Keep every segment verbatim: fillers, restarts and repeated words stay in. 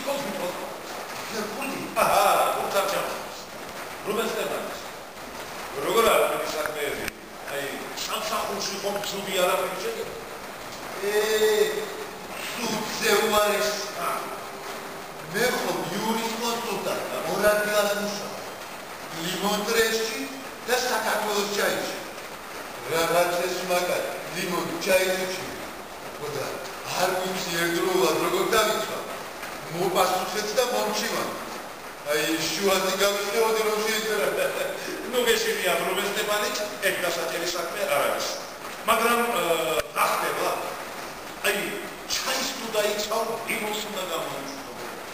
ვითხოვს ვითხოვს ფული აჰა უცარჩა რუბენ სტეფანეს როგორ არის ეს საქმეები აი სამსახურში ხომ ცუდი არაფერი შეგვიძლია ე სუძე უარის მე ხომ იურის კონსულტანტი ორადიას მუშაობ ლიმონტრესში და საქართველოს ჩაიში რაღაც ეს მაგარი ლიმონი ჩაიში ხოდა არ ვიცი ერთდროულად როგორ დავიცვა მოპასუხეთ და მომჩივან აი შუაზე გავიხდეოდი რომ შეიძლება ნუ გეშინია რუბენ სტეფანი ეგ დასაჭერი საქმე არ არის მაგრამ ნახდება აი ჩაის თუ დაიცავ ლიმონს უნდა გამოიწვიო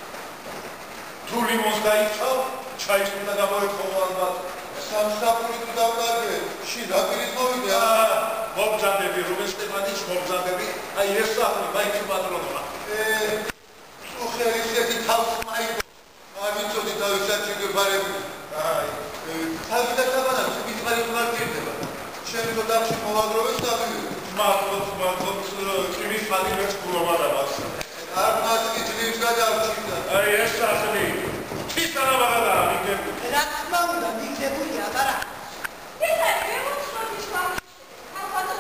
თუ ლიმონს დაიცავ ჩაის უნდა გამოიწვიო ალბათ სამსახური თუ დავკარგე შიდაპირით მოვიდა მოგზადები რუბენ სტეფანის მოგზადები აი ეს საქმე მაინც პატრონობა ე თუ ხელისეთი თავს მაიდო არ ვიცოდი თავისად შეგვებარები აი თავიდან საბანავს მითხარი თუ არ გირდება შენ რო დახში მოვაგროვეს დავივიდე მართლაც მართლაც ჭირის ფადინებს გულობარავს არ მასკი ჭირის გადავჭირდა აი ეს სახლი თვითონ აღარა მიგდები რა თქმა უნდა მიგდებულია აბარა ეს არის რევოლუციის ვარ ალბათ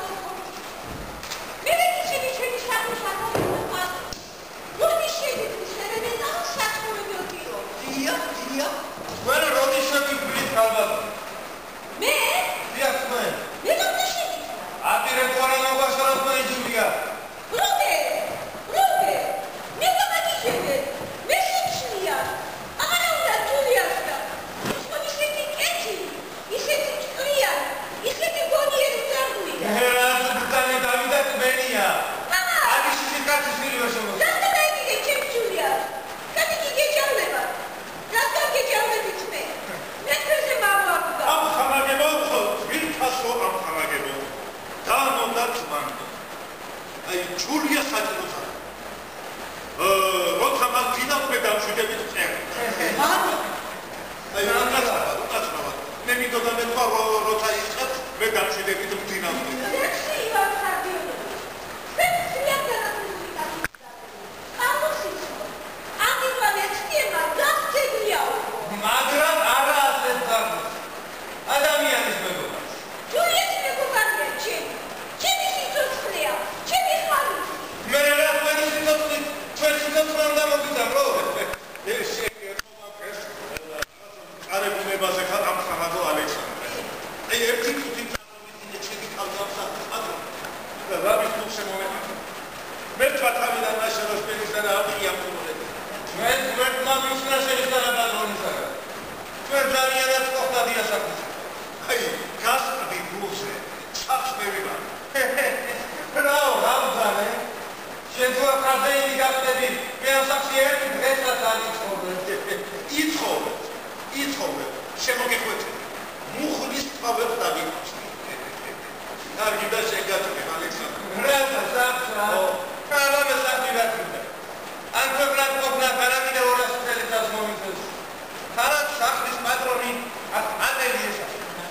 მე ვიცი ჩემი საქმე საქმე როდი შეიძლება შეიძლება და საქმე მოგირო დიო დიო ვერა როდი შეგვიძლია ალბათ მე დიახ მე მე როდი შეიძლება აპირე ყორანა ვაშრას მე ჯულია როდი როდი მე გამაჩიე მე შეჩნია აღარა უნდა ჯულიასკა ის ისეთი კეთი ისეთი ჭრია ისეთი გონიერი ძაღლია ჰერა ზუგდანი დავიდა ტბენია არის ისეთი კაცი სილვე შემო რატო დაიგე ჩემ ჯულია კაცი გიგეჯავნება რატო გიგეჯავებით მე მე თვეზე მაღლა ამ ხამაგებო ვინთასო ამ ხამაგებო დაანონდა თმან აი ჯულია საჭიროა როცა მას ძინავს მე დამშვიდებით წერ მამი აი რანაცა უკაცრავად მე მინდოდა მე თქვა როცა ისწრებს მე დამშვიდებით ძინავს ლექსი ივან ხარდიო მე შეიძლება მაგრამ არა ასე ძაღლი ადამიანის მეგობარ ჯულიას მეგობარია ჩემი ჩემი სიცოცხლეა ჩემი ხალისი მე რა თქვენი სიცოცხლე თქვენ სიცოცხლე უნდა მოგიძამ რო ეს შეერთხა ეს არებუნებაზე ხარ ამ ხამაგო ალექსანდრე აი ერთი თუთი წარმოვიდგინე ჩემი თავდამსა აკრო და რა ვიცი შემოვედი მე თქვა თავიდან მაშინოს პერისთან ავიღია მომდე მე მე მაგისტრა შეიძლება პატრონისაგან თქვენ ძალიანაც ყოფნა დიასაკუთრებით აი გასწრდი გულზე ჩახს მევიბარ რა რამზანე შენ თუ ახალდეინი გახდები მე ამ საქმეში ერთი დღესაც არ იცხოვრე იცხოვე იცხოვე შემოგეხვეწე მუხლის თავებს დაგიყვანს კარგი და შეგაჭრე ალექსანდრე რა საქმეა რა მე საქმე გაკეთდა ან ქვეყნად ყოფნა პარამიდე ორას წელიწადს მომიწევს ხარად სახლის პატრონი ანელიესა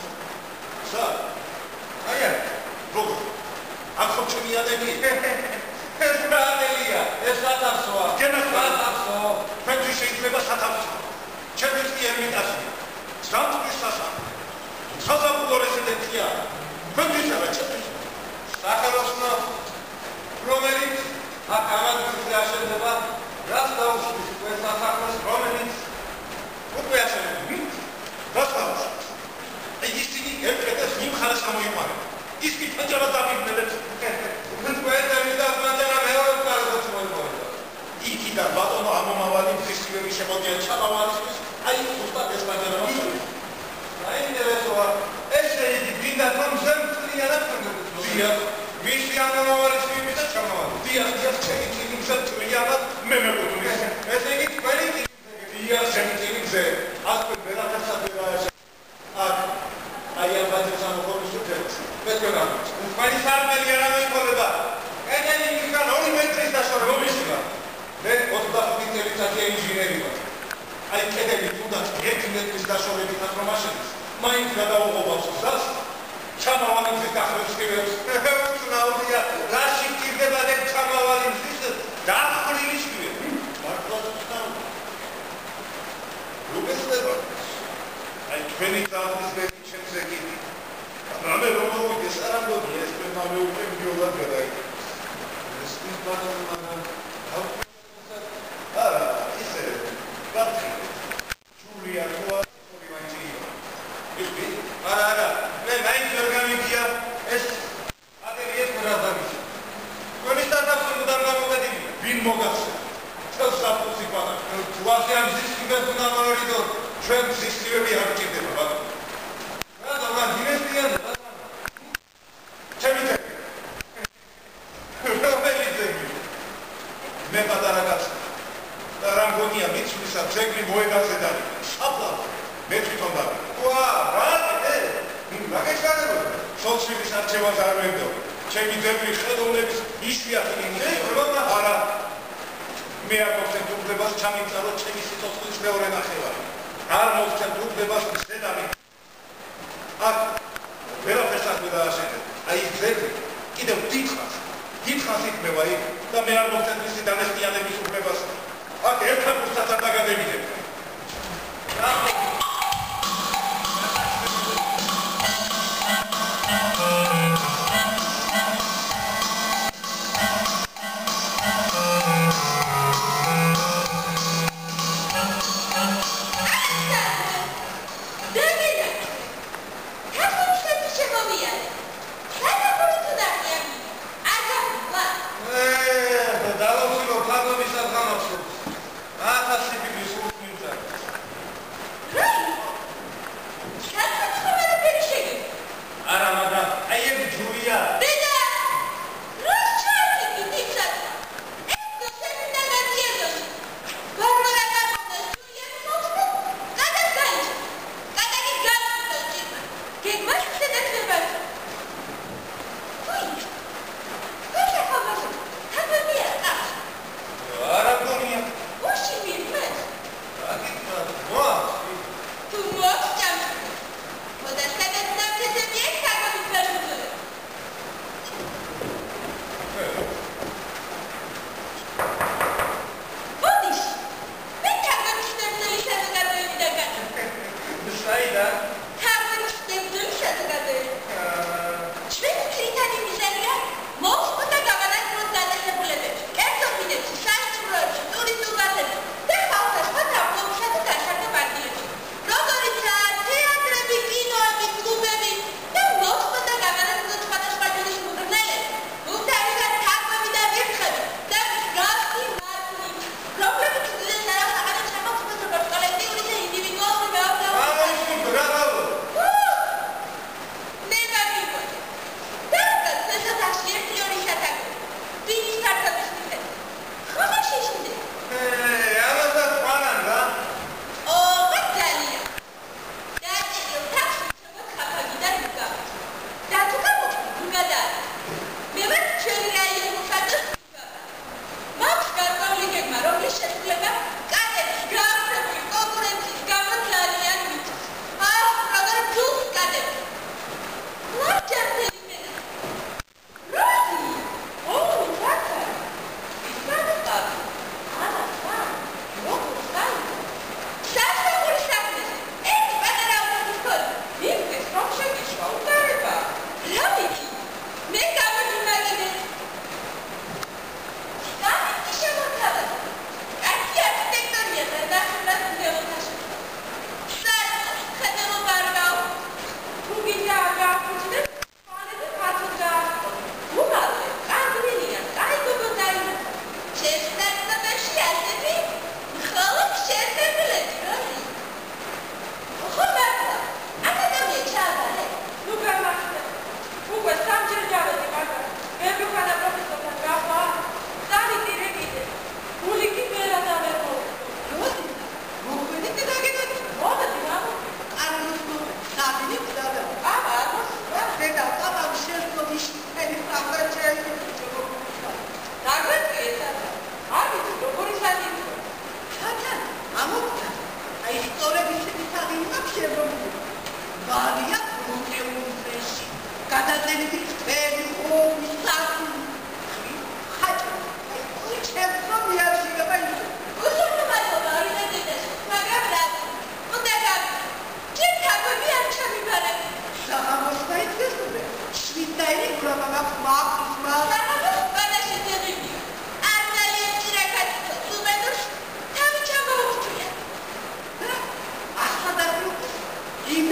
სა აი როგორ აქ ხო ჩემი ადები ეს რა ანელია ეს სათავსოა გენახვა თქვენთვის შეიძლება სათავსო ჩემთვის კი ერმიტაჟია სამწუხარო სასახლე საზაფხულო რეზიდენცია თქვენთვის არა ჩემთვის სახელოსნო რომელიც აქ ამადურზე აშენდება რას დაუშვით თქვენ სასახლეს რომელიც უკვე აშენებდი დასავლეთ აი ისინი ერთადერთ იმ ხალხს გამოიყარებენ ის კი ფანჯარა დამიმნელებს თქვენ დამიდას მანჯარა მეორე კარგოს მოიმოება იგი და ბატონო ამომავალი ფესტივალი შემოდიან ჩამავალისთვის აი უბრალოდ ეს მანჯარა მოიწვია საინტერესოა ესე იგი დინდა რომ ზემწლიანა ფერდობთ დიახ მისი ამომავალი სიმი და ჩამავალი დიახ დიახ ჩემი წინი ზემწლიანა მე მეგობრული ესე იგი თქვენი დიახ ჩემი წინი ზე აქ ვერაფერსაც ვერ აეშა აქ აი ამ ბაძებს ამოყოლოს უწევს მე თქვენ თქვენი სარდელი არ ამეყოლება ედენი მისგან ორი მეტრის დაშორება მისგა მე ოცდახუთი წელიწადია ინჟინერი ვარ აი კედელი თუნდაც ერთი მეტრის დაშორებით ამ მაშინას მაინც გადაუღობავს გზას ჩამავალი მზის გახლებს ხილებს უცნაურია რაში გირდება და ჩამავალი მზის დახრილი შვია მართლაც უცნაური თუ ასე ამ ზისკივებს უნდა მოვიდო, ჩვენ ზისკივები არ გჭირდება, ბატონო. რა და მან დინესტიანი, ბატონო. ჩემი ძეგლი. რომელი ძეგლი? მე პატარა კაცი. და რა მგონია მიცვლისა ძეგლი მოედაზედარი. აბლა, მე თვითონ და. ვა, რა ე? რა გეშალებოდა? სოციალის არჩევას არ ვენდო. ჩემი ძეგლი ხელოვნების იშვიათი ინიციატივა. არა. მე არ მოგცემ უფლებას ჩამიწარო ჩემი სიცოცხლის მეორე ნახევარი. არ მოგცემ უფლებას მცდარი. აქ ვერაფერს არ გადააშენებ. აი ძეგლი კიდევ დიდხანს, დიდხანს იქნება იქ და მე არ მოგცემ მისი დანეხტიანების უფლებას. აქ ერთხელ უბრალოდ არ დაგადებინებ. რა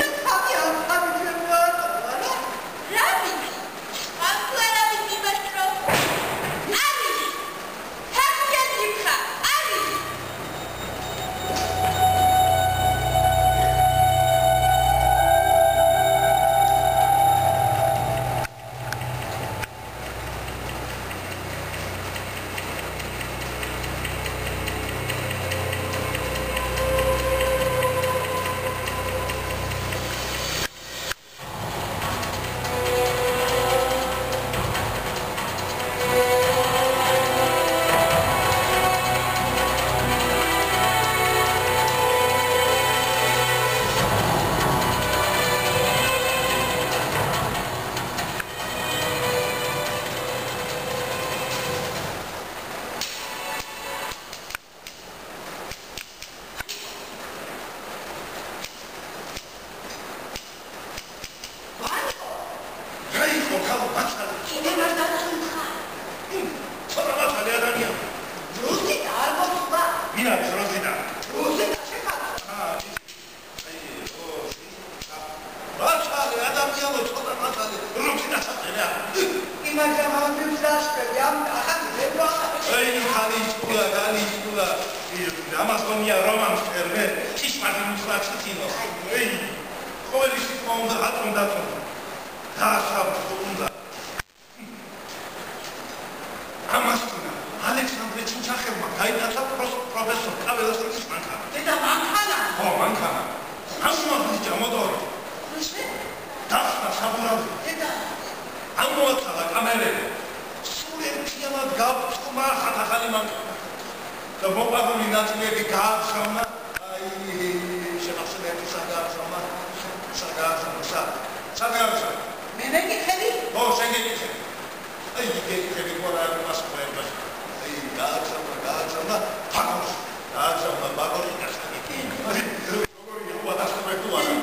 Rabbit, I'm glad I was როზინა. როზინა შეხარა. აა, აი, ო, მართალი ადამიანო ცოტა მართალი როზინა საერთოდ. იმაგამ ამბებს დასკები ამ ახალი ზებვა. აი, ხალი სკოლა, ხალი სკოლა. ამას გონია რომანს წერმე, ჭიშმარი მუსლაჩიტინო. აი, ყოველი სიტყვა უნდა ატომ დაწონ. დაასაბუთო უნდა. ამას თუნა, ალექსანდრე ჩინჩახელმა გაიტაცა პროფესორ კაველასტრის მანქანა. დედა მანქანა? ხო, მანქანა. ამოაღვიძა მოტორი. რუსე? დასნა საბურავი. დედა. ამოაცალა კამერები. სულ ერთიანად გავწმა ახალი მანქანა. და მოპარული ნაწილები გააგზავნა. აი, შემახსენებდი საგააგზავნა. საგააგზავნა. საგააგზავნა. მე მეკითხები? ო, შეგეკითხები. აი, გეკითხები ყველა მასწავლებლად. აი, გააგზავნა, გააგზავნა ბაგორს. გააგზავნა ბაგორს გასაგები. აი, როგორია უადასტურებ თუ არა.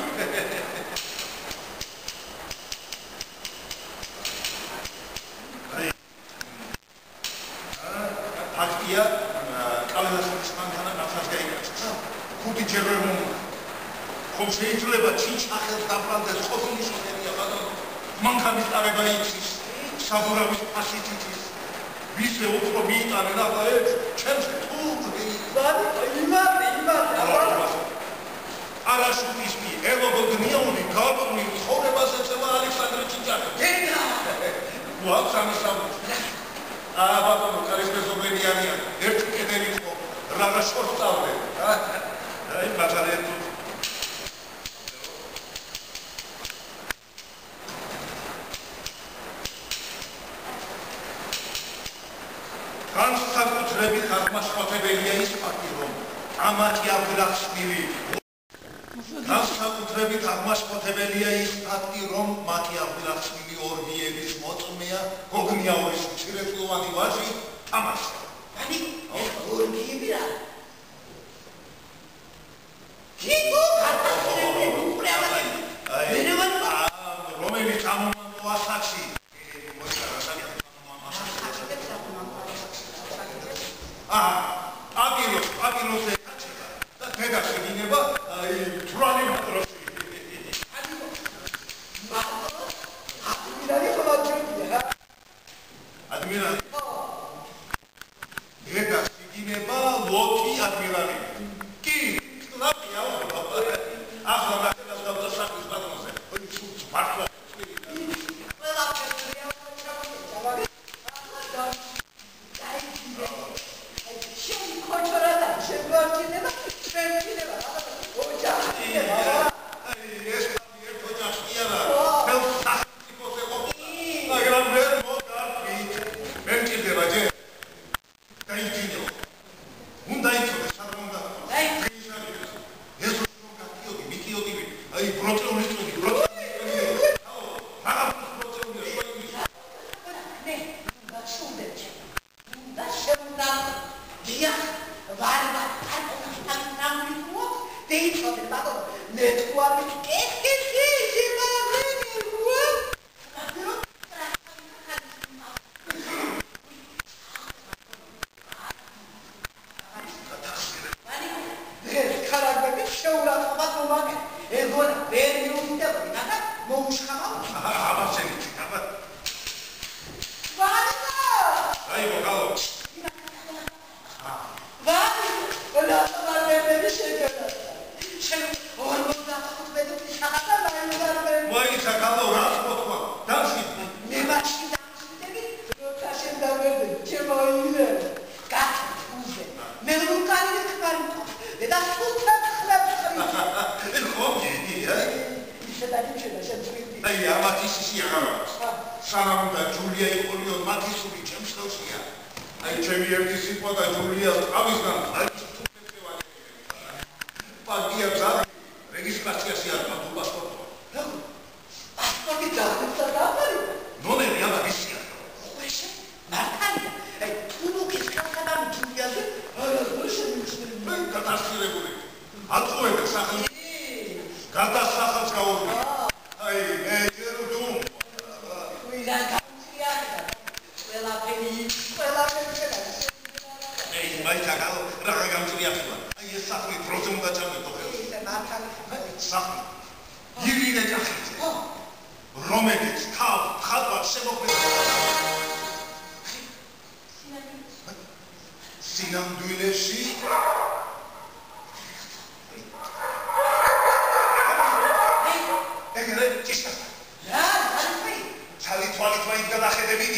აი. აა, ფაქტია, კაველასტრის მანქანა ნახავს გაიგებს. ხუთი ჯერ ვერ მომუნა. ხომ შეიძლება ჩინჩახელს დაფრანდეს ყოფილი შეხერია ბატონო. მანქანის წარება იცის. საბურავის ფასით იცის. ვისე უფრო მიიტანენ ახლა ეს ჩემს თულში. ბაბი, იმათი, იმათი, აბა. არაშუტისმი ელოგოგნიაული გაბრუნი ცხოვრებაზე წევა ალექსანდრე ჩინჩახელი. დედა. ნუ აქვს ამის საუბარი. აა ბატონო, კარისმეზობლები არიან. ერთი კედელი ხო რაღა შორს წავდნენ. აი, ბაზარია თუ განსაკუთრებით აღმაშფოთებელია ის ფაქტი, რომ ამათი აღგრახსნილი განსაკუთრებით აღმაშფოთებელია ის ფაქტი, რომ მათი აღგრახსნილი ორგიების მოწმეა გოგნიაურის მცირეწლოვანი ვაჟი თამაში. ანუ ორგიები რა? კიგო გატაცრები უკრეავად. აი, რომელიც ამომანო ასაკში აა, აპიროს, აპიროს ეთაჩება და დედა შეგინება, აი, თვრალი მატროსი. ადმირალი ხომაჩებია. ადმირალი. დედა შეგინება ლოქი ადმირალი. კი, ნაპია. ახლა მაგას დავდა სახის პატრონზე. ოი, სულს მართლა. აი, ამათი სისი აღარ აქვს. სანამ და ჯულია იყოლიო მათი სული ჩემს ხელშია. აი, ჩემი ერთი სიტყვა და ჯულიას თავისგან აი თუმეცევანი. პარტია ძაღლი რეგისტრაციაში არ მაქვს პასპორტი. პასპორტი ძაღლისა დაფარი. ნომერი აბა ისია. ხუეშე, მართალია. აი, თუნუქის ხელსა და ჯულიაზე არა შემიძლია. მე გადასწრებული. ატყუებდა სახელს. გადასახელს გაუშვი. აი, მე ჯერ ვდუმ. ვიდან გამწიარდა. ყველაფერი, ყველაფერი შედა. აი, მაინც აგალ რა გამწიარდა. ეს სახლი დროზე უნდა ჩამეთო ხელს. ისე მართალი სახლი. ირინე ჯახიძე. რომელიც თავ ხალხს შემოგვიყვება. სინამდვილეში ეგრე ჭიშა. რა, ხალხი? ცალი თვალით მაინც გადახედებიდი.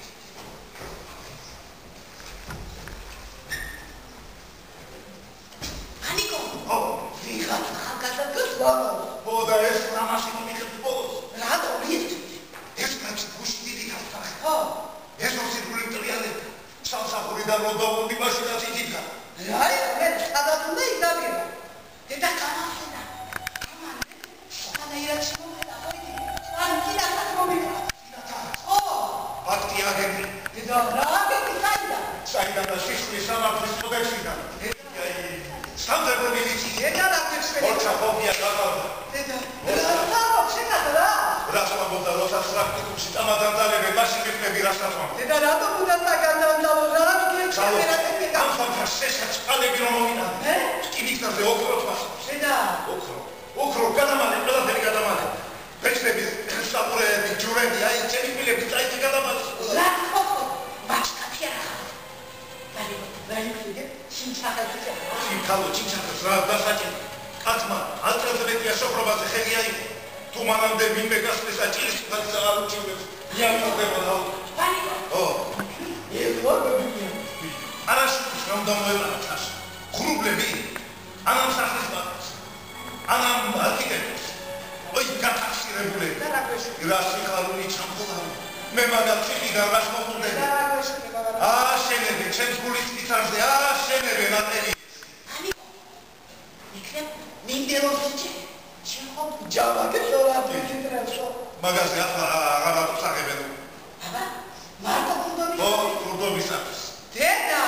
ანიკო. ო, ვიღაც ახალგაზრდას ვამაყობ. ო და ეს რამაში მომიხეთ ბოლოს. რატო ის? ეს კაცი გუშტი დიდი ხალხი. ხო. ეს მოსირგული მტრიანი. სამსახურიდან მოდაუნდი მაშინაც იწიდგა. რა არის მე სადაც უნდა იდაბება. დედა გამახსენა. ამან სანაირად შემოვიდა ხოიდი. ან კიდაც მომიყვა. ო, ფაქტი აგები. დედა რა აგები საიდან? საიდან და შიშხლის სამართლის კოდექსიდან. სამხედრო მილიცია. დედა რა გეშველი? ორჩა ფობია გაყავდა. დედა რა თავ შეგადა რა? რას ვამბობდა როცა პრაქტიკუმში წამადანძალებენ მაშინ მიხდები რას ვამბობ. დედა რატომ უნდა წაგანდავო რა გიქცევი რა ტექნიკა? ამ სამხას შესაც წყალები რომ მოვინან. ე? რკინიგზაზე ოქროც მას. დედა ოქრო. ოქრო გადამალე, ყველაფერი გადამალე. ბეჭდები, საფურეები, ჯურები, აი ჩემი ფილები წაიწი გადამალე. რა ხო? მაშკათი არა. ბალი ბალი კიდე სიმჩახეთს არა. სიმქალო ჩიჩახებს რა დასაჭერ. კაცმა ალტერნატივია სოფრობაზე ხელი აიღო. თუ მანამდე ვინმე გასწრეს აჭირის ხალხს აღარ უჩივლებს. იამწოდებოდა. ბალიკო. ო, ეს ვარბები. არაშუქის რომ დამოევრა წაში. ხრუბლები. ანამ სახლის ბაკს. ანამ არქიტექტორს. ой, გათახსირებული. და რა გეშვი? რა სიხარული ჩამხოლავი. მე მაგალ ციხიდან რას მოხდები? და რა გეშვი? აშენებე, ჩემს გულის წითარზე, აშენებე ნატერიეს. ანიკო. იქნებ მინდეროსიჩი. შეხომ ჯავაკებს ორად ვიძრებსო. მაგაზე აღარ აღსაღებენ. აბა, მარტო ფურდომის. ო, ფურდომისათვის. დედა.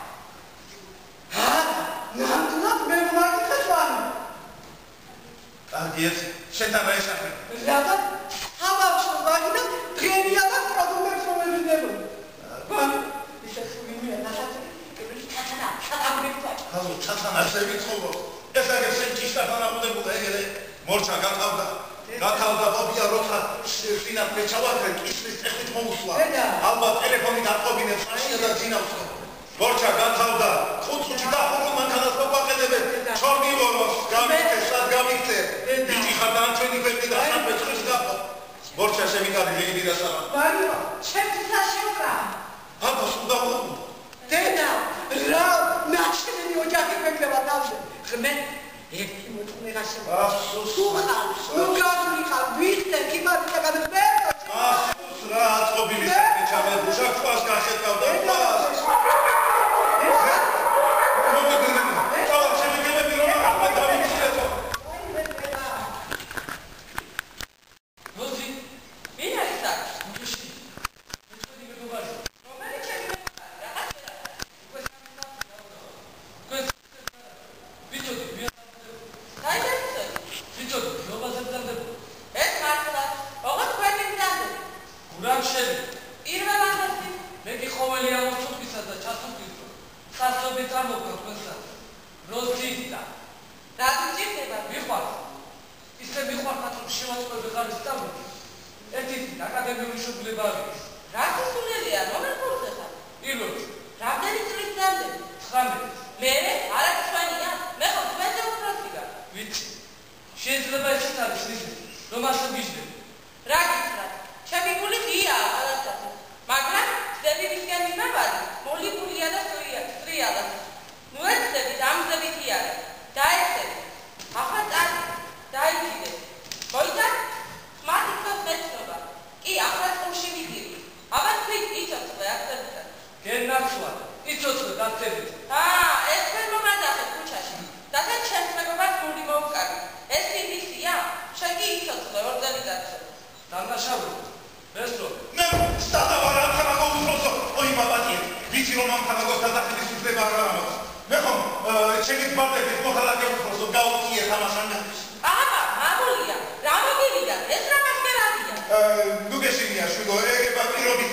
აა, ნამდვილად მე მაგითაც ვარ. კარგი, შენთან რა ესახება? რატო? ამავშო მაგინა დღენია და პროდუქტებს მომეძინებო. ბან, ისე სულიმია ნახატი. ჩათანა, ჩათამრიფა. ხალო, ჩათანა შევიცხოვო. ეს აგერ შენ ჭიშტაფან აღუდებოდა ეგრე. მორჩა გათავდა. გათავდა ფობია როცა სინამდვილე ჩავაქრე კისრის ტექნით მოусვლა. ალბათ ტელეფონი დაკობინებს მაშინ და ძინავს. მორჩა გათავდა. ხუთი დახურულ მანქანას მოგვაყენებენ. ჩორგილოროს გამიქცე, სად გამიქცე. დიდი ხარ და ჩვენი ფერდი და საფეჭრის გახო. მორჩა შევიკარი ლიგდი და სამა. ბარიო, ჩემთვის აშევკრა. აბას უნდა მოყვა. დედა, რა ნაჩვენები ოჯახი მექნება თავზე. ხმე ერთი მოწმე გაშევა. ასუს. უხარ, უგაზული ხარ, ვიხდე კიბართა გადმერტო. ასუს რა აწობილი საქმე ჩამერბუ შაქს გახეთავდა.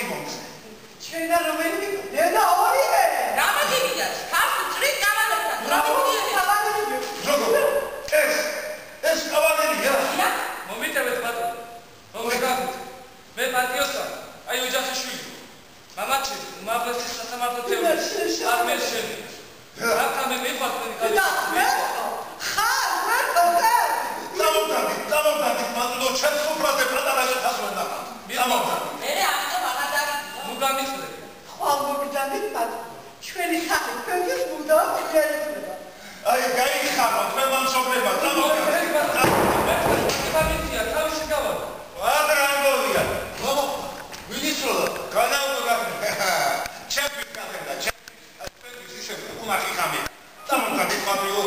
Deda, Romani, Deda, Orive! Rama Divya, half the trick, Gamma. როგორ? ეს ეს კავალერია? მომიტევეთ ბატონო. მომიგავთ. მე პატიოს ვარ. აი ოჯახის შვილი. მამაჩი, უმაღლესი სასამართლო თეორიის არმიის შენი. რატომ მე მიხვალ თქვენი ხარ, მარტო წამოდადი, წამოდადი, ბატონო, ჩემს სუფრაზე პატარა შეხასვენა. წამოდადი. მე ამიტომ აღარ დაგიწყო. ნუ გამიწყდე. ხვალ მოგდანით მათ. ჩვენი ხალხი თქვენს მუდამ შეერევა. აი, გაიხარო, თქვენ მომსოფლება, წამოდადი. გამიწია, თავში გავალ. ადრანგოვია. მამო, ვინისროლა? განაუღა. ჩემი კაფედა, ჩემი. თქვენი ისე უნახი ხამი. წამოდადი, პატრიო.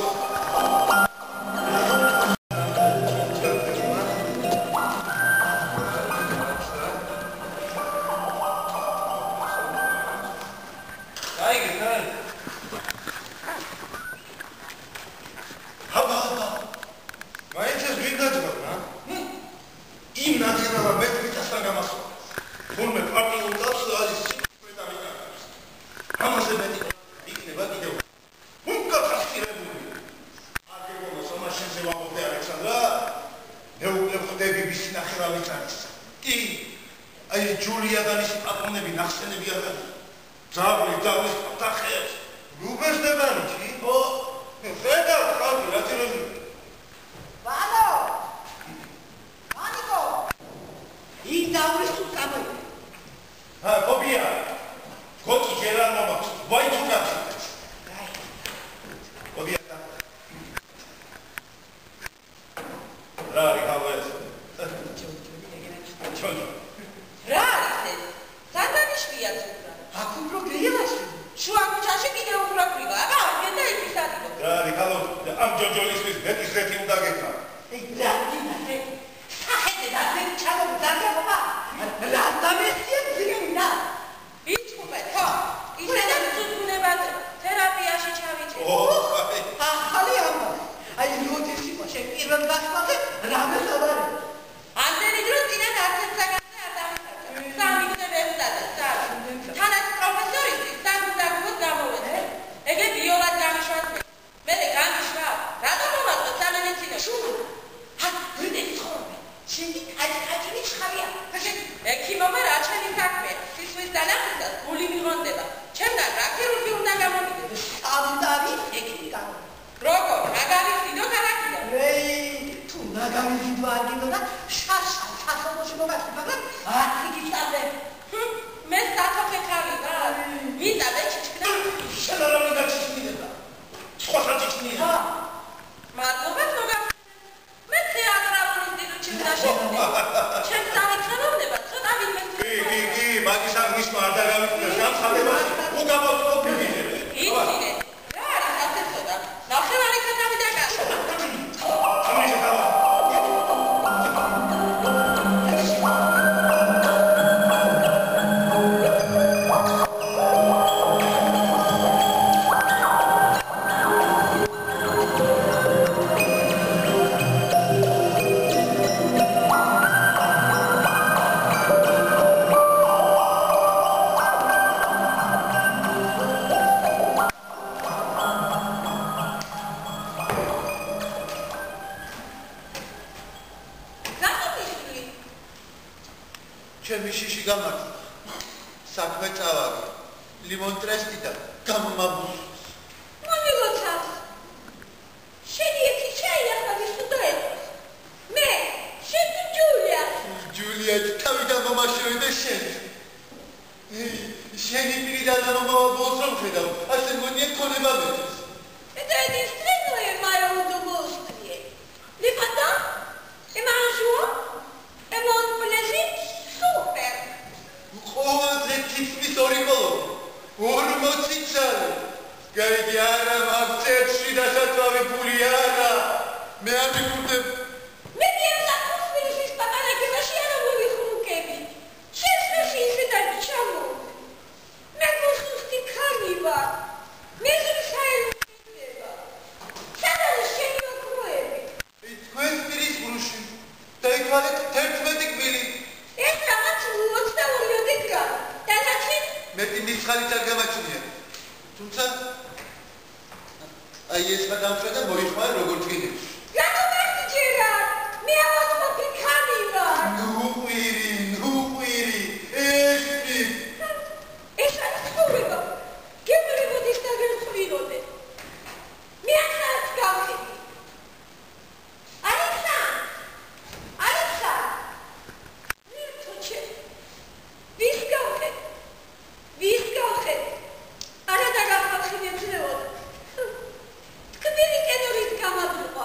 აი დამშვა და მოიხმარა როგორ თქინებს. რატომ მერტიჯერა? მე ამას მოფიქარი ვარ. ნუ ყვირი, ნუ ყვირი, ესმი. ეს არის ცხოვრება. გემრებოდეს და ვერ ყვიროდე. მე ახალს გავხდი. ალექსა! ალექსა! მირთოჩე. ვის გავხდი? ვის გავხდი? არა და გახახინებს რეოდ. თქმენი კენორის გამადრობა.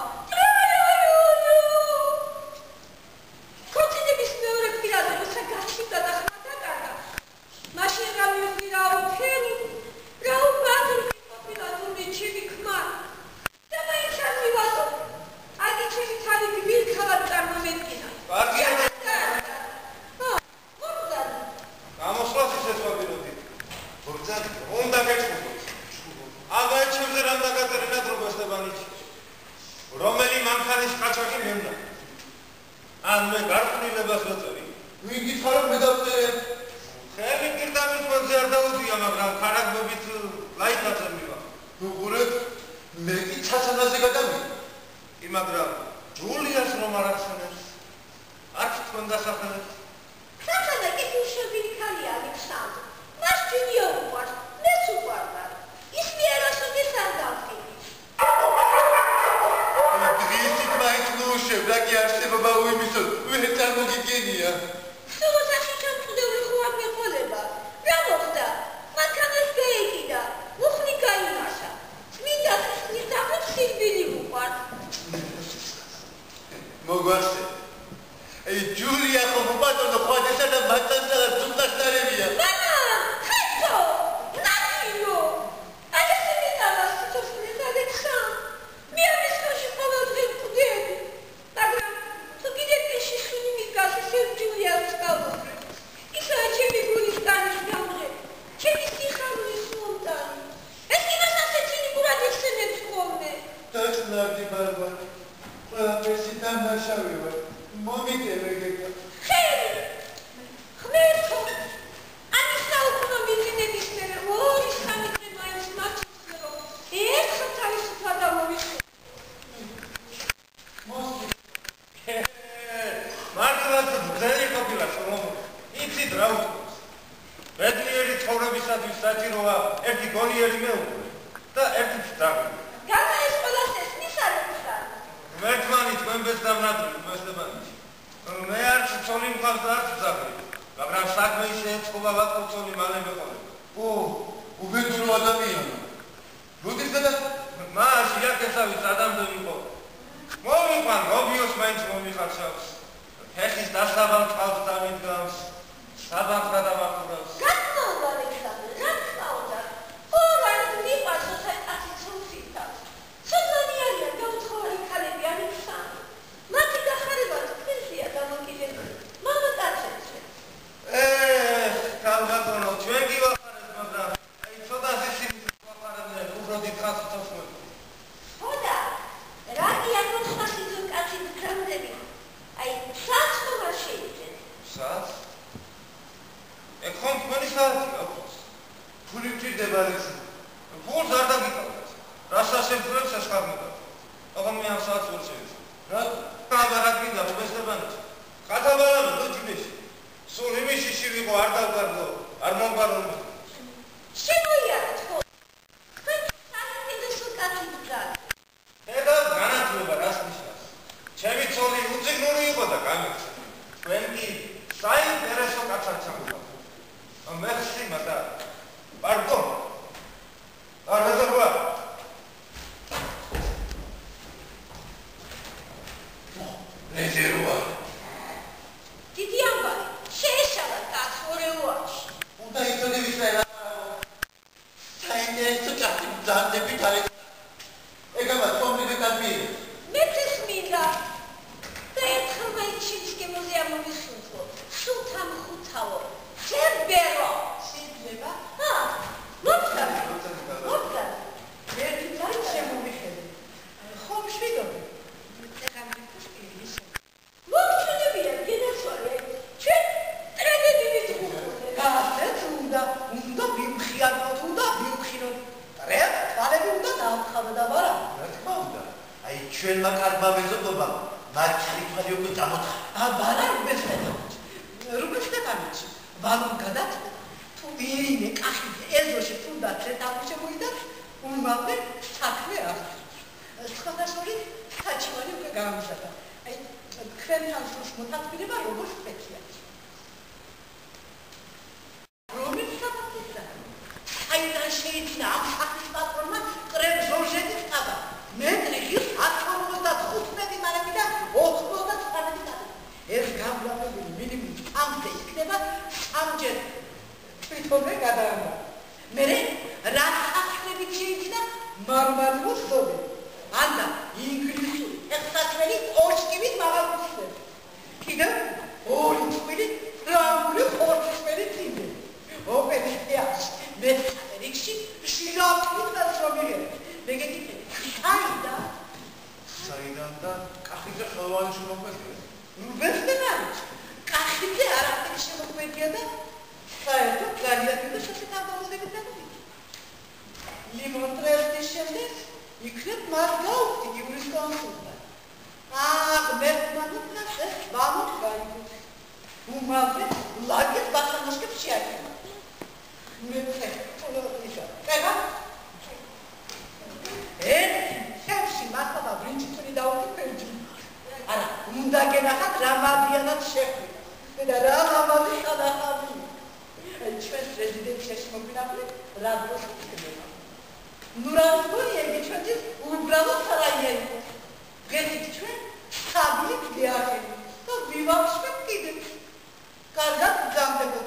ქოთინების მეორე პირაზე როცა გაჩნდა და ხმა დაკარგა. მაშინ რა მივხვდი რა უფერი, რა უბადური ყოფილა თურმე ჩემი ქმარ. და მაინც არ მივაწოდე. აგი ჩემი თარიღი მილქავად წარმომედგინა. კარგია. ჰა, მოგზად. გამოსვლას ისე ვაბილოდი. ბორძალი, უნდა გეჭუბოთ. აგარ ჩემზე რამ დაგაწერენა დროგოსტებანიჩი. რომელი მანქანის ყაჩაღი მევნა. ან მე გარყვნილებას ვაწევი. ვინ გითხარა მე დავწერე? ხელი კირდამის ფონზე არ დაუძია, მაგრამ ხარაგბობით ლაიქაძე მივა. ნუ ყურეთ, მე კი ცაცანაზე გადავიდა. კი, მაგრამ ჯულიას რომ არ ახსენებს, არც თქვენ დასახელებს. ხახანა კი უშევილი ქალია ალექსანდრე. მას ჯულია უყვარს, მეც უყვარდა. ის მე არასოდეს არ დავხდი. დღისით მაინც ნუშევ, რა კი არსებობა უიმისო, ვერ წარმოგიდგენია. სულოსაში ჩამწუდებული ხო არ მეყოლება. რა მოხდა? მანქანას გაეკიდა, მუხლი გაიმართა. წმინდა ხის დახოთ სირბილი უყვარს. მოგვარზე. ე ჯულია ხო ბატონო ხვადესა და მათანსა ძუნდასტარებია. მამა, ხეთო, ნაკიო. ალექსი დავა სიტოშნის ალექსა. მე ამის ხოში ყოველდღე ვკვდები. მაგრამ თუ კიდე პეში სუნი მიგას ისევ ჯულიას გავუძრე. ისაა ჩემი გულის განის გამღე. ჩემი სიხარულის მომტანი. ეს იმას ასეთინი გურად იხსენებს ხოლმე. დაწნარდი ბარბარე. ყველაფერში დამნაშავე ვარ. მომიგებ ეგეა. ხელი! ღმერთო! ამის საუკუნო მიძინების მერე ორი სამი დღე მაინც მაჩვენე რომ ერთხელ თავისუფლად ამოვიხილე. მოსი. მართლაც ძელი ყოფილა რომ იცით რა უწყობს. ბედნიერი ცხოვრებისათვის საჭიროა ერთი გონიერი მეუღლე და ერთი ფსტავი. განა ეს ყველას ესმის ალექსა? მერთმანი თქვენ ბეძდამნადრილი მოსდებანიჩი. მე არც ცოლი მყავს და არც ძაღლი, მაგრამ საქმე ისე ეწყობა ვაკო ცოლი მალე მეყოლება. ო, უბედური ადამიანია. როდის გადა? მას იაკესავით ადამზე ვიყო. მომიყვან, რობიოს მაინც მომიხარშავს. ფეხის დასაბამ წყალს დამიდგავს, საბანხდა დამახურავს. გაცნობა ალექსანდრე, რა თქმა ორ არის მიყვარს ოცა კაცი ცრუსითავს. სოწონიერია გაუცხოვარი ქალები ალექსანდრე. მათი გახარება თქვენშია დამოკიდებული. მამა კაცებზე. ეხ, ქალბატონო, ჩვენ კი ვახარებთ, მაგრამ აი ცოტა სისიმის ვახარებდნენ, უბრალოდ თხას თოხმები. ხოდა, რა კი აკოცხმას იზო კაცი გრამდები. აი, სად ხომა შეიძლება? სად? ეხ, ხომ თქვენი საათი აქვს? ფული მჭირდება ალექსი. ფულს არ დაგიკავდეთ. რას ასემფრებს ესხარნებად. აღარ მე ამ საათს ვერ შევიცვალ. რატო? აბარა გინდა მობესდებანით. კათაბალანო დოჭიბეში. სულ იმიშიში ვიყო არ დავგარდო, არ მომბარონო. შემოიარეთ ხო? თქვენ საინტერესო კაცი გძალ. ეხლა განათლება რას ნიშნავს? ჩემი ცოლი უციგნური იყო და გამიქცა. თქვენ კი საინტერესო კაცად ჩამოვარდით. მეხსი მატა. პარკო. არ რეზერვა. რეზერვა. დიდი ამბავი, შეეშალა კაც ორეუაში. უნდა იცოდე ვისაა რა. საინტერესო კაცი გძალდებით ალექსი. ეგამა თომლივე კაცია. მეც ეს მინდა. და ერთხელ მაინც შენისკემოზე ამოვისუნთქო. სულთა მხუთავო. შებერო. შეიძლება? ჰა, მოგწა. მოგწა. ერთი წელი შემომიხედე. ხომ შვიდობი. ეხლა მე ფუშკი ისე. მოგ ჩვენმა კარგმა მეზობლობამ მართალი თვალი უკვე წამოთხა. აბარა რუბენ სტეფანოვიჩი. რუბენ სტეფანოვიჩი, ვალომ გადაწყვეტ თუ ვინმე კახიძე ეზოში თუნდაც ეტაპი შემოიდა, უმალე საქმე აქვს. სხვადასხვა საჩივარი უკვე გამიზარდა. აი თქვენთან სულს მოთათბირება როგორ ხდება? რომელი საფათისა? აიდან შეიძლება ამ სახის პატრონმა კრემ ჟორჟეთის ყაბა. მეტრი ხის ათორმოცდახუთმეტი მარაკი და ოცდაოთხი წუთი. ეს გამლაპებული მინიმუმ ამდე იქნება სამჯერ თვითონვე გადაამა. მერე რა სახლებიც შეიძლება მარმარილოს სოდი. ანდა ინგლისური ეხსათველი ოჩკივით მაღალმწიფდება. კიდევ ორი წვილი ფრანგული ხორცმელი წინდა. ოპერაციაში მესამე რიგში ჟირაფის რომელი. მეგეთით საიდან? საიდან და კახიძე ხელოვანი შემოქმედია? რუბენ სტეფანოვიჩი, კახიძე არაფერი შემოქმედია და საერთოდ განიათება შესაძლებლობებით დაგვრჩა. ლიმონტრესტის შემდეგ იქნებ მას გაუხდი იურისკონსულტა. აღ მერტმანუპლას ეს ბამოთ გაიგოთ. უმალე ლაგეთ ბასანოშკებს შეაჩერა. მეცე თოლოისა. ეხა ერთი ხევში მართლა ბრინჯითური დაუკიფერჯი. არა, უნდა გენახათ რა მადიანად შეხვიდა. და რა ამადი ხალხი. ჩვენ რეზიდენციაში მოგვინახულეთ რა დროს იქნება. ნურანსკოი ეგეჩოდის უბრალოდ სარაია იყო. გეთით ჩვენ საბილი გიახები და ვივახშებ კიდევ. კარგად გამდებოდა.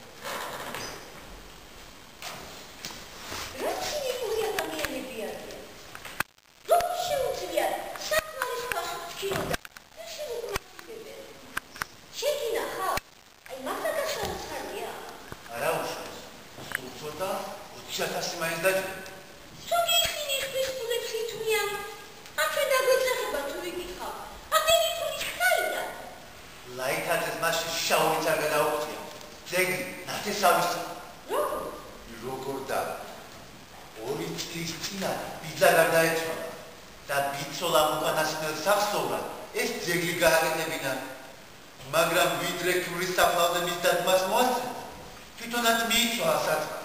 რა ცინიკური ადამიანები არიან. რომ შეუძლია საკმარის პასუხისმგებლობა. შეგინახა, აი მასაკა საოცარია. არა უშავს. სულ ცოტა ოცი ათასი მაინც დაჭირდა. სუგიხინი ხვის ფულებს ითვლიან. აქ ჩვენ დაგვეძახება თუ ვიკითხავ. ამდენი ფული ხაიდან? ლაითაძეს მასში შაური წარგა დაუღწია. ძეგლი ნათესავის. როგორ? როგორ და ორი წლის წინა ბიძა გარდაეცვალა და ბიცოლამ უკანასკნელ სახსოვრად ეს ძეგლი გააკეთებინა. მაგრამ ვიდრე ქმრის საფლავზე მის დადგმას მოასწრა, თვითონაც მიიწვა საწყა.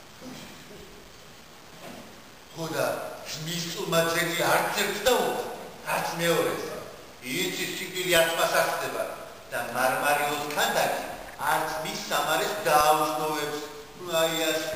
ხო და მის წულმა ძეგლი არც ერთს დაუღა, არც მეორეს. იცის სიკვდილი არც მას ასწდება და მარმარილოს ქანდაკი არც მის სამარეს დააუზნოვებს. აი ასე.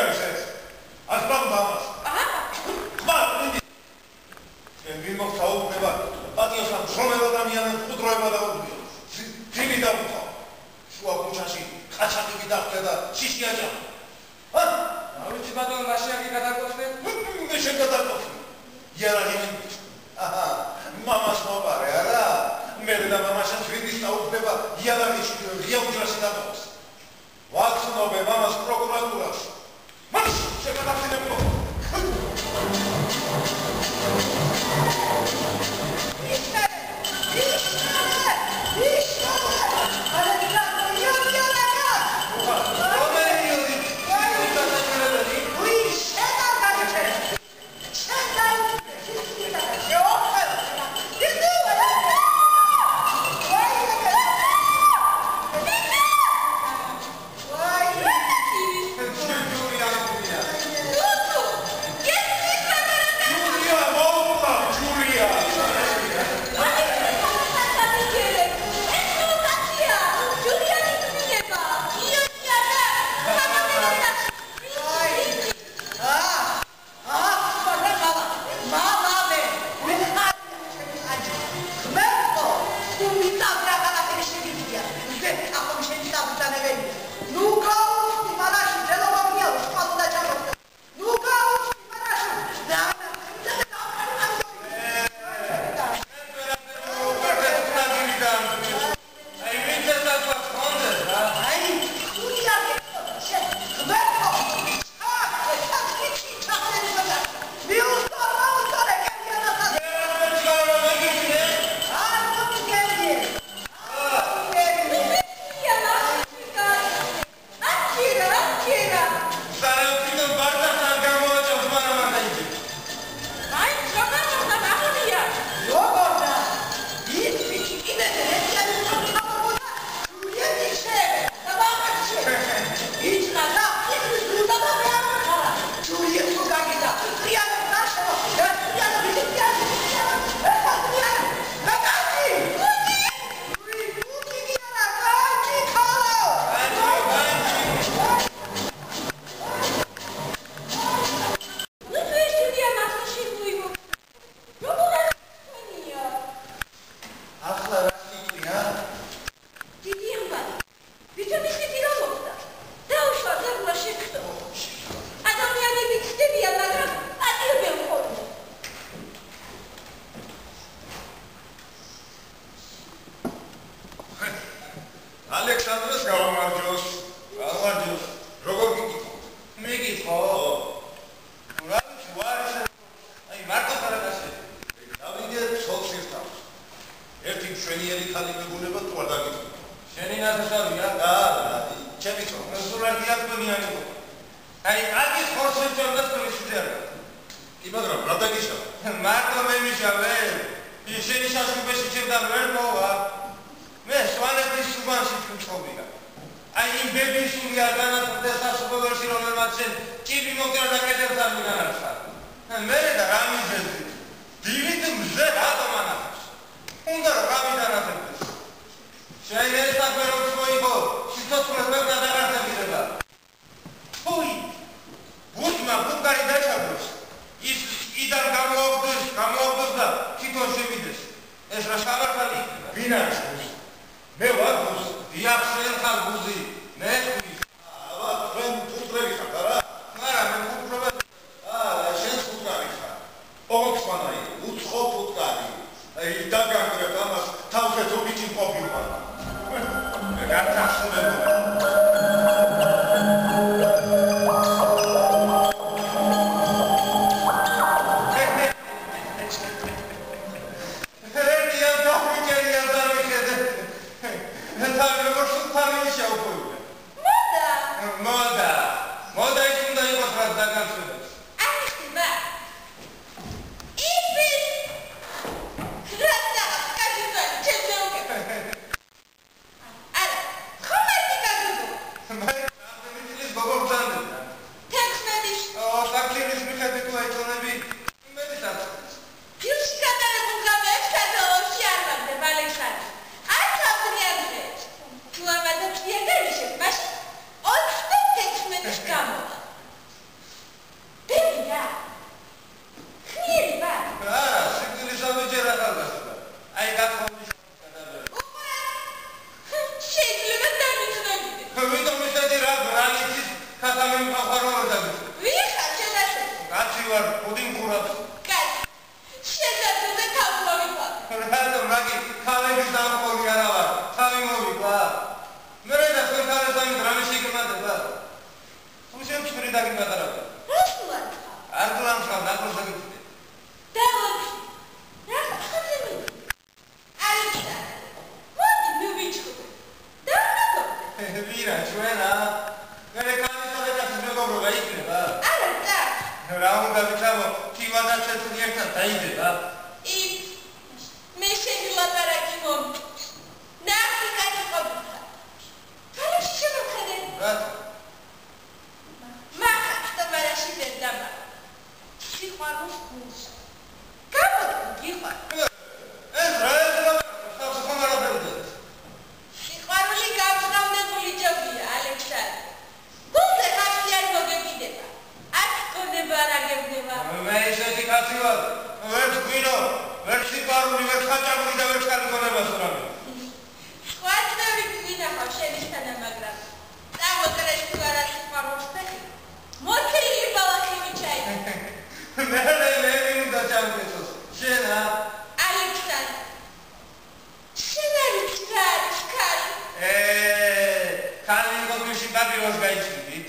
Vimos a un ხდება პატიოსთან შრომელ ადამიანებს ყუდროება დაუდგიო. ძილი დაუთხო. შუა ქუჩაში ყაჩაღები დახვდა და შიში აჭამა. ა? ავიცი ბატონო მაშინ აქ გადაკოცხდე? მე შეგადაკოცხდი. იარაღი აჰა, მამას მოპარე არა? მე და მამაშენ შვიდის დაუხდება იარაღი ღია უჯრაში დაგავს. ვაცნობე მამას პროკურატურას. მას შეგადახსენებო. ალექსანდრეს გავამარჯოს. გავამარჯოს. როგორ გიგიქო? მე გიქო. რა ვარ? აი მარტო ხარადასე. დავიდე ცოლსირთავს. ერთი მშვენიერი ხალი მეგონება თუ არ დაგიქო. შენი ნაცნობია? და ჩემი ცოლ. სულად დიაკონიანი. აი აგის ხორცებთან და სწორიშიძერა. კი მაგრამ რა დაგიშავა? მარტო მე მიშავე. შენი შაშუბეში ჩემთან ვერ მოვა. მე სვანეთის სუბანში ვწობია. აი იმ ბების სული არ განათდა სასუპერში რომელმაც შენ ჭირი მოკრა და კედელს არ მიგანარჩა. მე და რა მიზეზი? დილით მზე რატომ ანახავს? უნდა რომ გამიდანათებდეს. შენ ეს საფეროს მოიგო, სიცოცხლეს ვერ გადაგარდებიდება. თუი, ბუთმა ბუკარი დაჩაგდოს. ის იდან გამოაგდეს, გამოაგდეს და თვითონ შევიდეს. ეს რა შავარხალი იქნება? ვინ არის ეს? მე ვარ გუზი. დიახ, შენ ხარ გუზი. მე ხმი. აბა, თქვენ ფუტკრები ხართ არა? არა, მე ფუტკრობა. აა, შენ ფუტკარი ხარ. ოქსმანაი, უცხო ფუტკარი. აი, დაგანგრევ ამას, თავზე ზოგიჩი მყოფი ვარ. მე გათახსენებო. Come on, დამყოლი არა ვარ, თავი მოვიკლა. მე რა თქვენთან სამი დრამი შეგმატება. უშენ ფრი დაგიმატარებ. რას ვარ? არ გლამშავ ნაკროსაგიწე. დავაჩი. რა ხდება? აიცა. მოდი მე ვიჩხუბე. დავაკო. ვირა ჩვენა. მე კანისა და მეგობრობა იქნება. არა და. რა უნდა ვიცამო, თივა და ცეცხლი ერთად დაიდება. ი მე შეგილაპარაკი მომ. ნახი კაცი ყოფილა. ხალხი შემოხედე. რატო? მახა თამარაში დედამა. სიყვარულს გულს. გამოდი გიყვარ. ეს რა ეძება? სახლ ხომარა ბერდეთ. სიყვარული გამწრავლებული ჯობია, ალექსანდრე. გულზე ხალხი არ მოგებიდება. აქ გონება არ აგებდება. მე ისეთი კაცი ვარ. ვერ გვინო, ვერ სიყვარული, ვერ ხაჭაპური და ვერ ხალხონებას ვრავი. სხვა წევრი გვინახავ შენისთანა, მაგრამ წამოტრეს თუ არა სიყვარულს ფეხი. მოწილი ბალახი მიჩაი. მე მე მე უნდა ჩამგეცოს. შენა. ალექსანდრე. შენ არ იცი რა არის ქალი? ე ქალი გოგიში პაპიროს გაიჩნდით.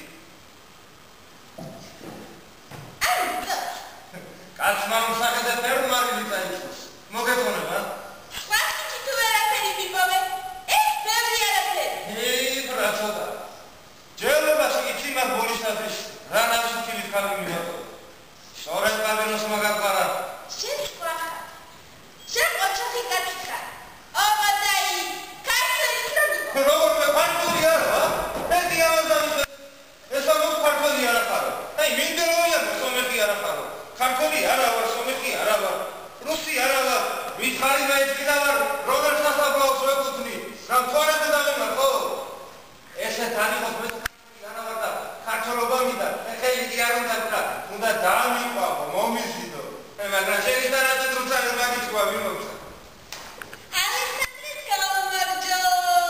არა. კაცმა მსახეთე ფერმარი წაიწოს. მოგეწონება? სხვა კაცი თუ ვერაფერი მიპოვე, ეს ბევრი არაფერი. ე ბრაცოდა. ჯერებაში იცი მაგ ბოლისათვის რა ნაცვლით ქალი მივატო. სწორედ პაპიროს მაგარყარა. შენ სხვა ხარ. შენ ოჩახი კაცი ხარ. ობადაი, ქართველი ქრონიკა. როგორ მე ფართული არა? მე დიავაზამი. ეს ამ ფართული არა ხარო. აი მინდროია სომეხი არა ხარო. ქართველი არა ვარ, სომეხი არა ვარ. რუსი არა ვარ. ვითხარი მეჭკიდა ვარ. როგორ სასაბლაოს ვეკუთვნი? რა თორემ დავემარ ხო? ესე თანიხოს მე არა ვარ და ქართველობა მიდა. ხელი კი არ უნდა ვკრა. უნდა დაამიყვავო, მომიზიდო. მე მაგრამ შენი და რაც თუმცა მაგიჩვა ვიმოცა. ალექსანდრეს გამარჯო.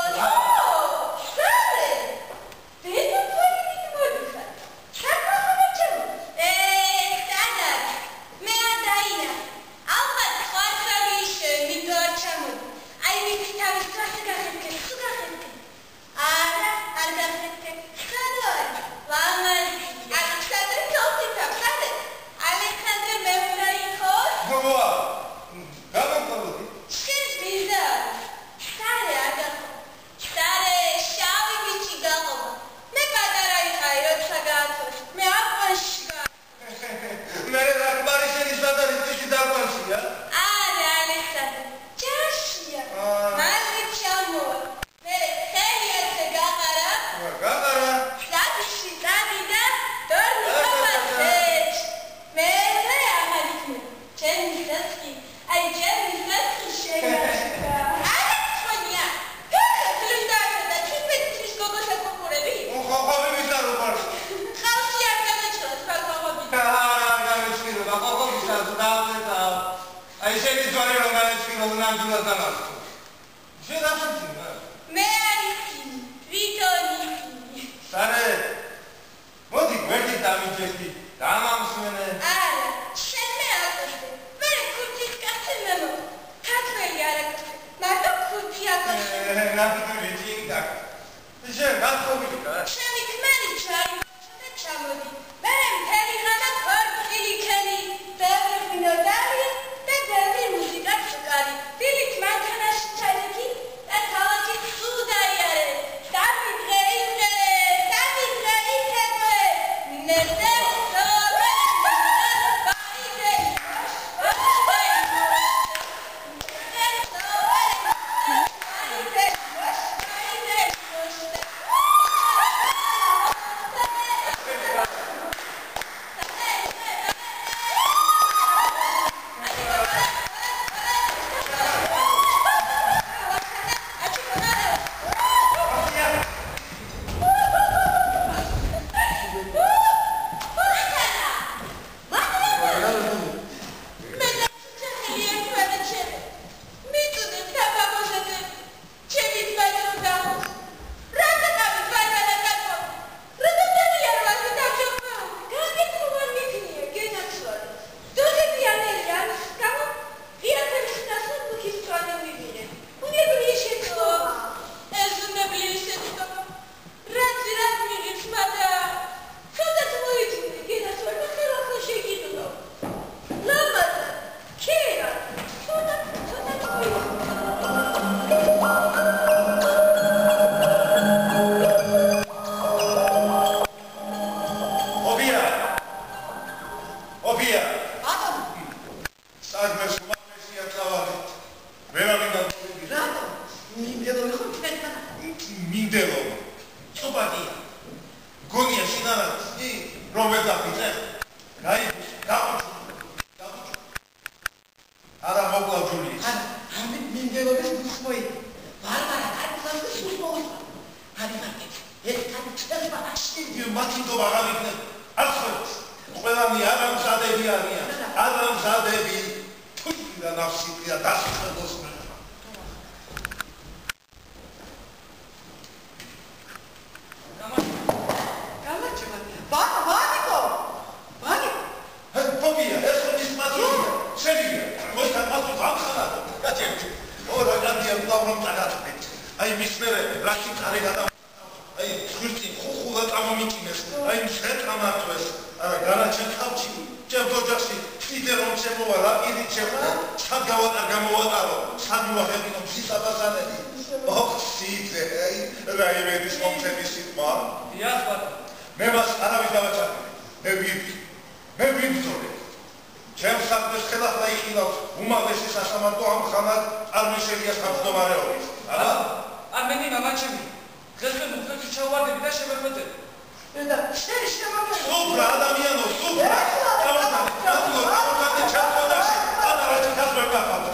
ო! სარე. დედო ფოლით მოდიხარ. საკმაოდ ჩემო. ე, დადა. მე ადაინა. ალბათ ხარხალი შემიგა ჩამოდი. აი ვიცი თავის კაცი გახეთქე, თუ გახეთქე. არა, არ გახეთქე. ხარვარ. ლამაზი. ალექსანდრე თოთითა, სარე. ალექსანდრე მეუღლე ხოს? მოვა. გამომყოლოდი. შენ ბიზარ. სარე აგახო. სარე შავი ბიჭი გაყობა. მე პატარა იყავი, როცა გააცოდი. მე აყვანში გა. მე რა ყარი შენი სადარი წიში დაყვანშია? არა, ალექსანდრე. ჯაშია. აა. მალე ჩამოვა. მე ხელი ასე გაყარა. გაყარა. ლაბში წავიდა, დორნი ყოფას. მე რა ახალი. ჩემი სასკი. აი ჩემი სასკი შეგაშკა. არა, ხონია. გახეთლიდა და ჩიპეთის გოგოს აკურები. ხო ხო ვიმისარო ვარ. ხალხი არ გამეჩნდა ფაქოები. არა გამეჩნდა, ხო ხო ვიმისარო დავედა. აი შენი ძვარი რომ გამეჩნდა ნამდვილად დამასწრო. შენ ასწრაფა. მე არიცი. ვიტონი. სარე. მოდი გვერდი დამიჯერდი. დამამსვენე. არა, შენ მე აკეთე. მე ქურთის კაცი მემო. ქართველი არ აკეთე. მარტო ქურთი აკეთე. ნამდვილი ჯინდა. შენ გახობილიკა? შენი ქმარი ჩარი და ჩამოდი. მე მთელი ხანა ქორწილი ქენი. ბევრი მინოდარი და ბევრი მუსიკაც უკარი. დილით მანქანაში ჩაიდი და ქალაქი სუდაიარე. დავიძრე ისე, დავიძრე ისე. ნეზე ჯულიეს. ამით მინდელობის გუსმოი. ვარვარა კარგსა სულ მოუწვა. არის მარტივ. ეს კაცი შეიძლება აშკი მათინდობა აღარ იქნება. არცხვეც. ყველანი არამზადები არიან. არამზადები. თუდა ნავსიტია დასხდოს მე. გამარჯობა. ბანა, ბანიკო. ბანიკო. ეს ფობია, ეს ის მათია. შევიდა. მოიცა მათო გამხარა. კაცი. ორა გადია უბრალოდ წაგატყე. აი მის მერე რაში წარე გადა. აი ხვრცი ხუხულა წამომიკინეს. აი შეტამართვეს. არა განაჩენ ხალხი. ჩემ ოჯახში კიდე რომ შემოვა რა პირი შეხვდა. სად გავატარ გამოვატარო. სად მოახერხინო ფისაბაზანები. ოხ სიძე აი რა იმედის მომწების სიტყვა. დიახ ბატონო. მე მას არავის დავაჭარბე. მე ვიბი. მე ვიბრძოლე. ჩემ საქმეს ხელახლა იყილავს უმაღლესი სასამართლო ამ ხანად წარმოიშელიას თავმჯდომარეობის. არა? არმენი მამაჩემი. დღესვე მუხლებში ჩავვარდები და შემოხვედები. და შენ შემოგვიყვება. სუფრა ადამიანო, სუფრა. გამოდანი, გამოდანი, გამოდანი ჩათვალაში. ანა რა ჩათვალ გახავთ.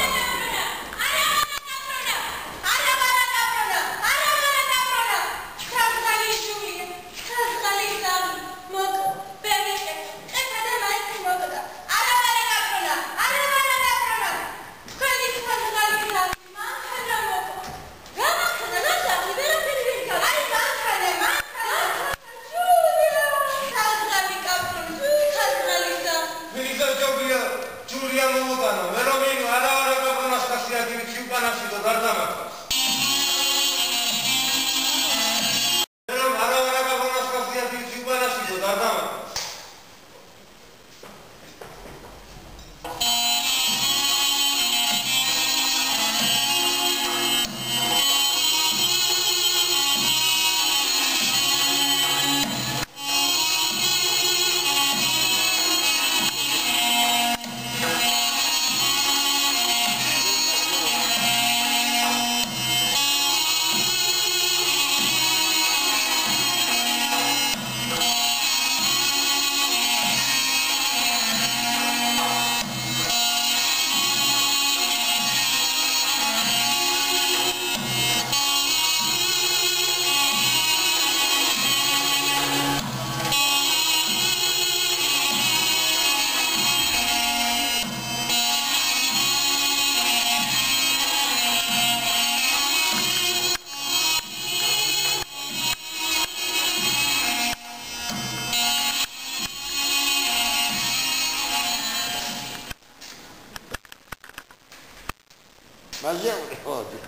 Mazjemy chodzi.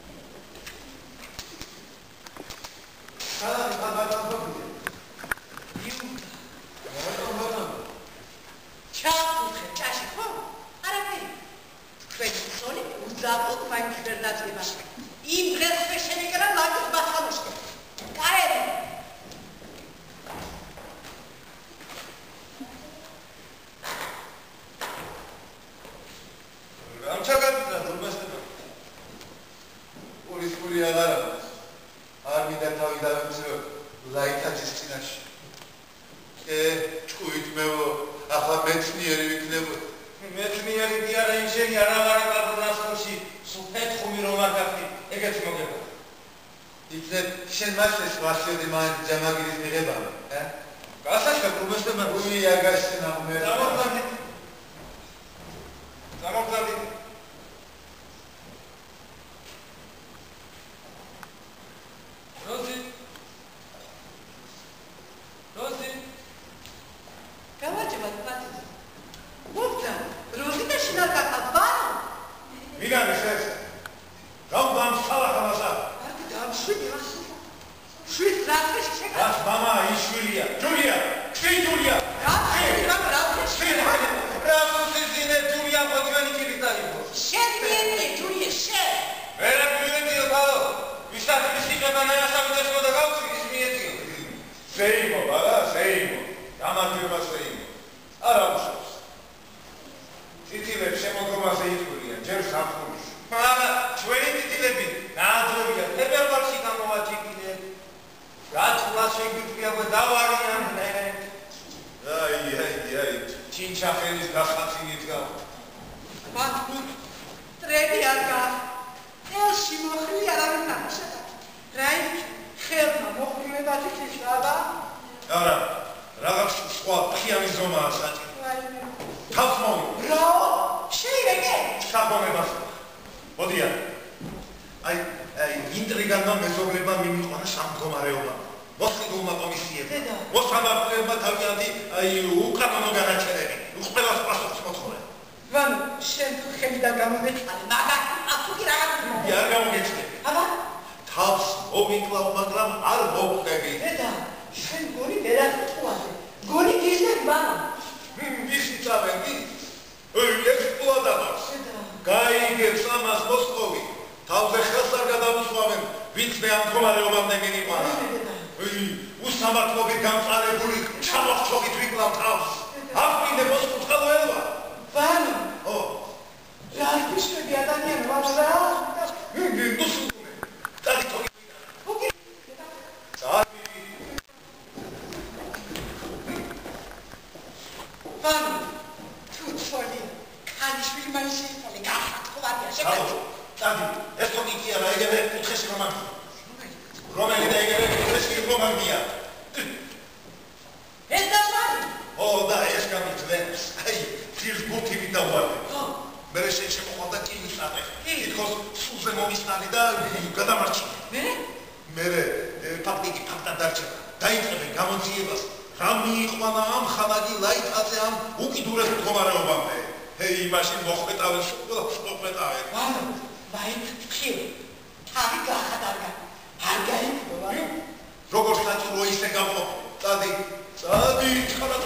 Ale pan tam robi. Ciao, czasie, ho. Arabi. Kweń soli, udało pani świerdactwa. Im grzesz się nie gra, nawet bachanuszkę. Karel. შენ მასეს ვასიოდი მან ჯამაგირის მიღება, ჰა? გასაშკა პრობლემა უი აგაშინა მე. დამოკლდი. დამოკლდი. როზი. როზი. გამარჯობა, პატი. მოვდა. როზი და შინალკა ხაბარო. ვინ არის ეს? გამბამ სალახამასა. პატი დამშვიდი რა. შვიდ რაფეშ შეგა. რაც მამა იშვილია. ჯულია, ჩვენი ჯულია. რა შეიძლება რაფეშ შეგა. რასუსიზინე ჯულია მოძვენი კირიტაიბო. შენ მიენი ჯულია შენ. ვერა მიეთიო ბალო. ვისაც ვისიკება ნაასავი და შეგდა გავცი ის მიეთიო. შეიმო ბალა, შეიმო. გამარჯობა შეიმო. არა უშავს. ციცილებს შემოგრომაზე იტყვიან, ჯერ სამხურში. მოდია. აი, აი, ინტრიგანმა მეზობლებმა მიმიყვანა სამდგომარეობა. მოსყიდულმა კომისიებმა. მოსამართლებმა თავიანთი აი უკანონო განაჩენები. უყველას პასუხს მოთხოვე. ვან შენ ხელიდან გამომეწყალე, მაგრამ აფუგი რაღაც მოვა. არ გამოგეჩნდები. აბა, თავს მოვიკლავ, მაგრამ არ მოვხდები. დედა, შენ გონი ვერასწრაფე. გონი გიზნებ მამა. ისი წავედი? ოი, ექსპლოდატორს. გაიგებს ამას მოსყოვი. თავზე ხელს არ გადავუსვამენ, ვინც მე ამ მდგომარეობამდე მივიყვანა. ოი, უსამართლობით გამწარებული ჩამოხჩობით ვიკლავ თავს. აფრინე მოსკუთხალო ელვა. ვანო. ო. რა ისეთი ადამიანი ვარ რა? იგი დუსუნე. დადი თოგი. ოკეი. დადი. ვანო. თუ ცოლი. ქალიშვილი მაინც შეიფალე, გახათქოვარია შეკეთე. დადი, ეს თოგი კი არა, ეგრე კუთხეს რომანი. რომელი და ეგრე კუთხესი რომანია. ეს დასვალი. ო, და ეს გამიწვევს. აი, ძირს გუთი ვიდავარდი. ხო. მე შენ შემოყვანდა კილის ატეხ. თითქოს სულზე მომისნარი და გადამარჩინე. მე? მე ფაქტიკი ფაქტად დარჩება. დაიწყებენ გამოძიებას. რა მიიყვანა ამ ხანაგი ლაიტაძე ამ უკიდურეს მდგომარეობამდე. ჰეი, მაშინ მოხმეტავენ სულ მოხმეტავენ. ვანო, მაინც ხილ. თავი გახადარგა. არ გაიგო, ვანო. როგორ საჭირო ისე გამო. წადი, წადი, ცხადა